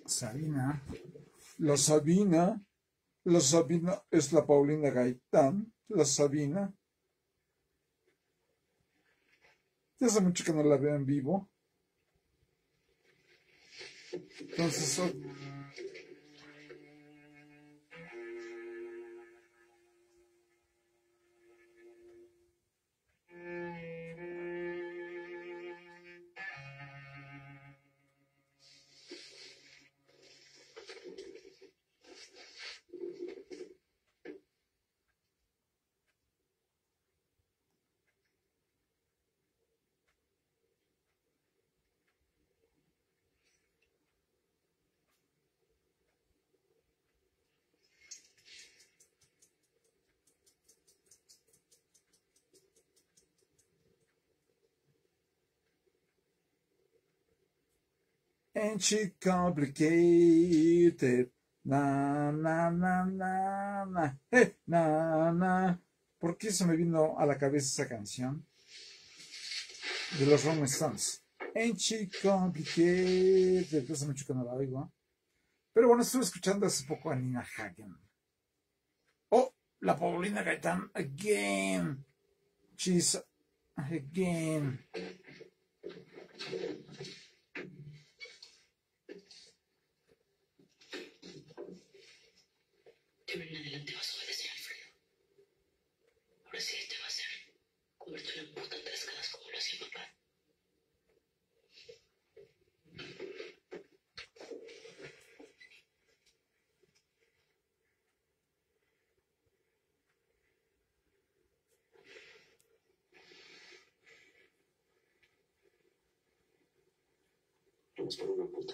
Sabina. La Sabina. La Sabina es la Paulina Gaitán. La Sabina. Ya hace mucho que no la veo en vivo. Entonces, ain't she complicated? Na, na, na, na, na, na, na. ¿Por qué se me vino a la cabeza esa canción? De los Rolling Stones. Ain't she complicated? Hace mucho que no la oigo. Pero bueno, estuve escuchando hace poco a Nina Hagen. Oh, la Paulina Gaitán, again. She's again. De ahora en adelante vas a obedecer, Alfredo. Ahora sí este va a ser cobertura en puta tres caras como lo hacía papá. Vamos por una puta.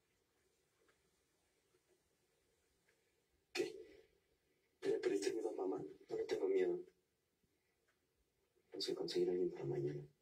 ¿Qué? ¿Le perdiste miedo a mamá? No le tengo miedo. Vamos a conseguir a alguien para mañana.